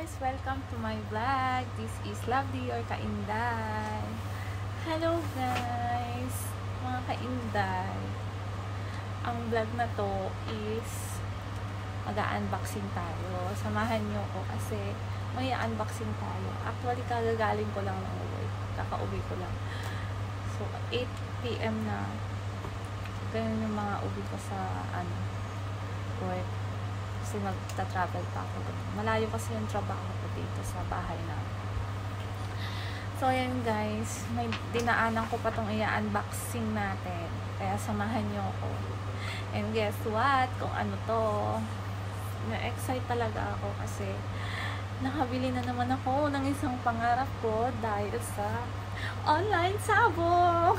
guys! Welcome to my vlog. This is Lovely or Kainday. Hello guys! Mga Kainday. Ang vlog na to is mag-unboxing tayo. Samahan nyo ko kasi may unboxing tayo. Actually, kagagaling ko lang ng work. Kaka-uwi ko lang. So, 8 PM na. Ganyan yung mga uwi ko sa work. Kasi magta-travel pa ako. Malayo kasi yung trabaho ko dito sa bahay na. So, ayan guys. May dinaanan ko pa itong i-unboxing natin. Kaya samahan nyo ako. And guess what? Kung ano to. Na-excite talaga ako kasi nakabili na naman ako ng isang pangarap ko dahil sa online sabong.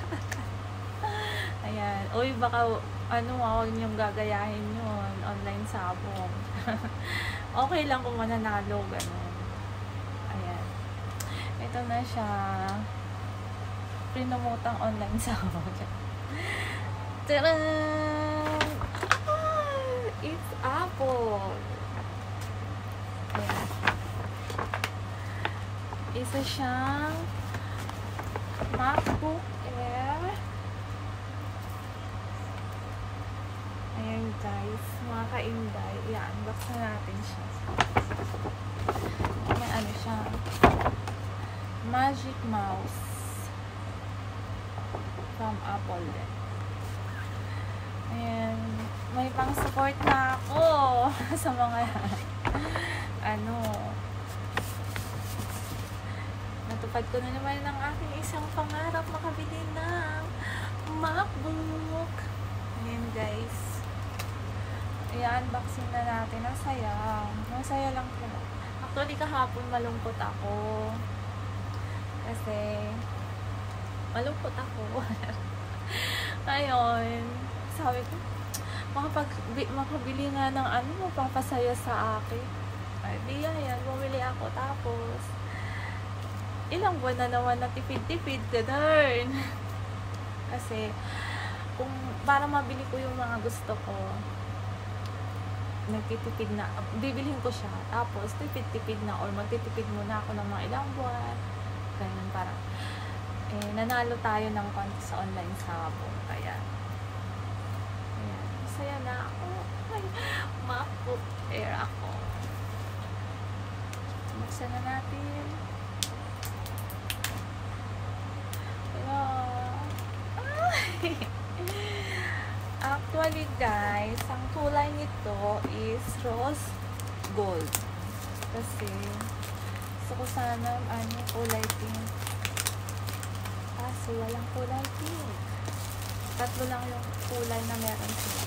Ayan. Uy, baka huwag niyong gagayahin yun. Online sabong. Okay lang kung mananalo, ganun. Ayan. Ito na siya. Pinumutang online sabong. Tadaan! It's Apple. Ayan. Isa siyang MacBook Air. Ayan guys, mga Kainday, i-unbox na natin siya. May ano siya, Magic Mouse from Apple din. Ayan, may pang support na ako sa mga natupad ko na naman ng aking isang pangarap, makabili ng MacBook. Ayan guys, i-unboxing na natin. Masaya lang po. Actually, kahapon malungkot ako. Kasi, malungkot ako. Ngayon, sabi ko, makabili nga ng mapapasaya sa akin. Ay, di yan. Bumili ako. Tapos, ilang buwan na naman na tipid-tipid. Ganun. Kasi, para mabili ko yung mga gusto ko, nagtitipid na, bibilhin ko siya, tapos tipid-tipid na, or magtitipid muna ako ng mga ilang buwan, ganyan, parang nanalo tayo ng konti sa online sabong, kaya ayan, masaya na ako. May MacBook Air ako. Buksan na natin. Actually guys, ang kulay nito is rose gold. Kasi gusto ko sana kulay pink. Kaso walang kulay pink. Tatlo lang yung kulay na meron sila.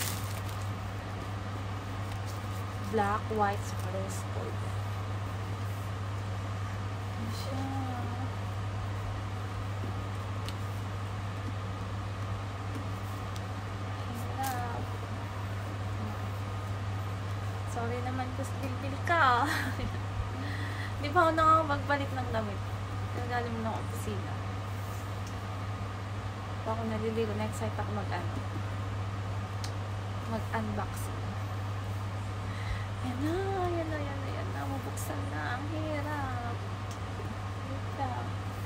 Black, white, rose gold. Ano siya? Sorry naman kasi bilbil ka. Di ba ako magbalik ng damit? Nagaling mo ng opisina. Pa ako naliligo. Na-excite ako mag-unboxing. Yan na. Mabuksan na. Ang hirap. Wait lang.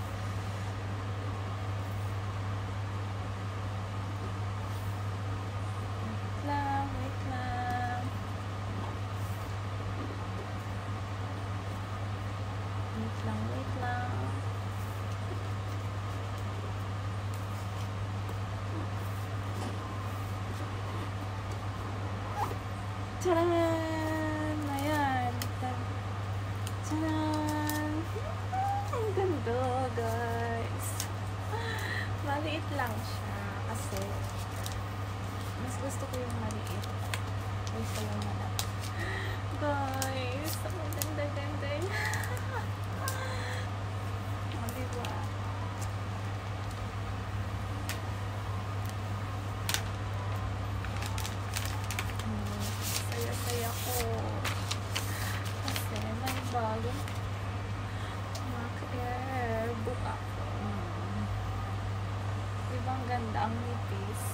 Wait lang. Tadaan! Ayan. Tadaan! Ang ganda, guys. Maliit lang siya. Kasi mas gusto ko yung maliit. Gusto yung malaki. Guys, ang ganda-ganda niya. Diba? Saya-saya ko kasi may bagong Mac Air book ako. Diba ang ganda, ang nipis.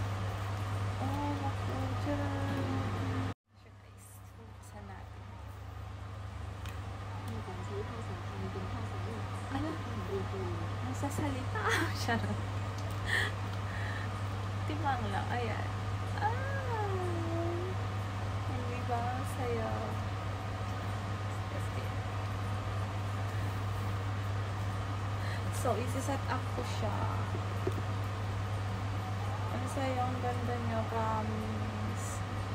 Oh, naku, dyan. Guys, buksan natin. magsalita. Charot. Timang lang. Ayan. Hindi ba? Saya. So, isi-set up ko siya. Ang saya, ang ganda niya, promise.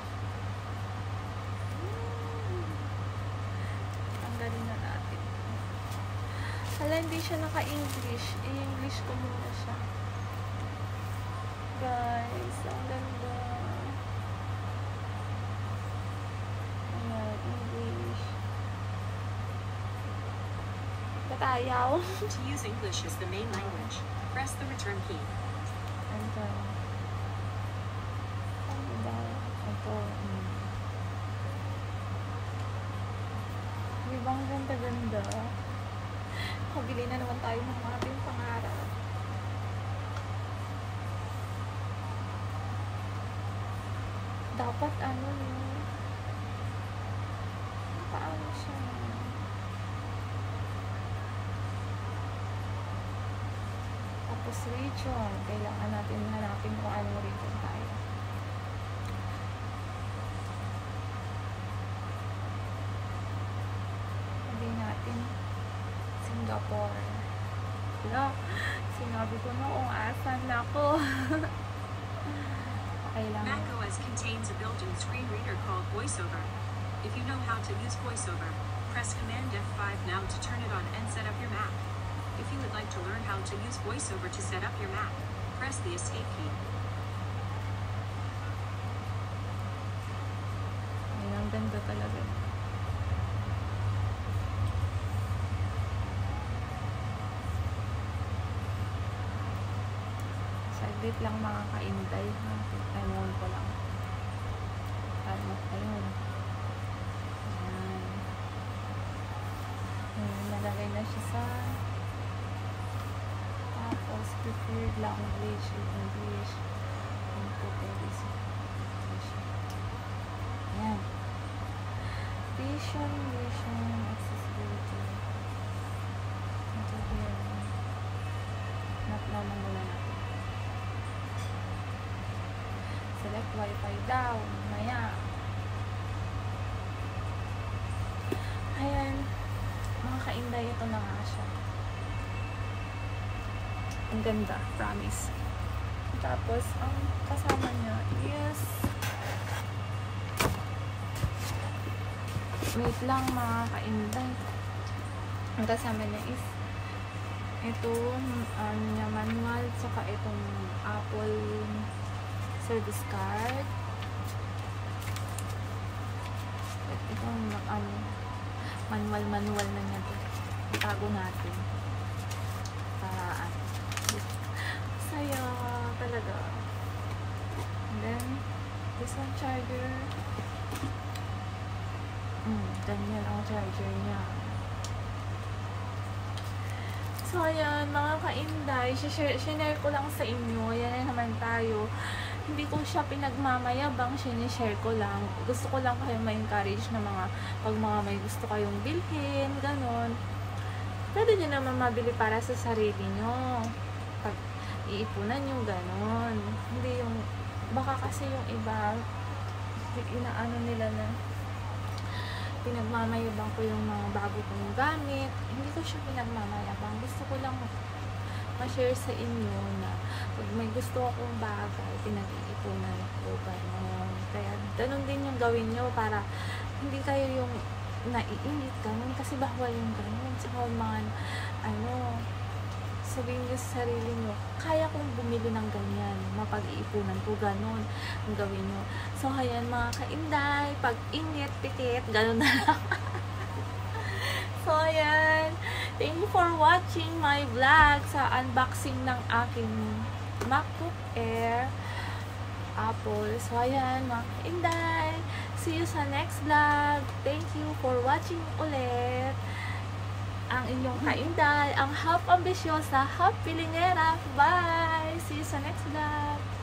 Ang galing na natin. Hala, hindi siya naka-English. I-English ko muna siya. Guys, ang ganda. Ayan, English. Katayaw. To use English as the main language, press the return key. Ito. Ano ba? Ito. Di ba ang ganda-ganda? Kabili na naman tayo ng ating pangarap. Dapat ano yun? Paano siya? Tapos region. Kailangan natin hanapin kung anong region tayo. Sabi natin Singapore. Wala. Sinabi ko na kung asan na ako. Okay lang. macOS contains a built-in screen reader called VoiceOver. If you know how to use VoiceOver, press Command F5 now to turn it on and set up your Mac. If you would like to learn how to use VoiceOver to set up your Mac, press the Escape key. Ayan, ang ganda talaga. Saglit lang mga kainday. Ayun ko lang. Ayun. Ayan. Ayan, nalagay na siya sa tapos preferred language English. Input English. Ayan. Vision accessibility. Ito here. Not naman muna natin. Select Wi-Fi daw. Maya. Ayan. Mga kainday, ito na nga siya. Ang ganda. Promise. Tapos, ang kasama niya is wait lang mga kainday. Ang kasama niya is ito, manual, saka itong Apple service card. Itong manual na niya ito. Itago natin. Para saya talaga. And then, this one charger. Ganyan ang charger niya. So, ayan, mga kainday, sinare ko lang sa inyo. Ayan na naman tayo. Hindi ko siya pinagmamayabang, sinishare ko lang. Gusto ko lang kayo ma-encourage na pag mga may gusto kayong bilhin, ganon. Pwede nyo naman mabili para sa sarili nyo. Pag iipunan nyo, ganon. Hindi yung, baka kasi yung iba, inaano nila na, pinagmamayabang ko yung mga bago kong gamit. Hindi ko siya pinagmamayabang. Gusto ko lang ma-share sa inyo na pag may gusto akong bagay, pinag-iipunan ko, gano'n. Kaya, ganun din yung gawin nyo para hindi kayo yung naiinit, gano'n. Kasi bawal yung gano'n. Saka mga, sabihin nyo sa sarili nyo, kaya kong bumili ng ganyan, mapag-iipunan ko, gano'n ang gawin nyo. So, ayan mga kainday, pag init, pikit, gano'n na lang. So, ayan, thank you for watching my vlog sa unboxing ng aking MacBook Air Apple. So, ayan mga kainday, see you sa next vlog. Thank you for watching ulit. Ang inyong kainday, ang half ambisyosa, half pilingera. Bye! See you sa next vlog.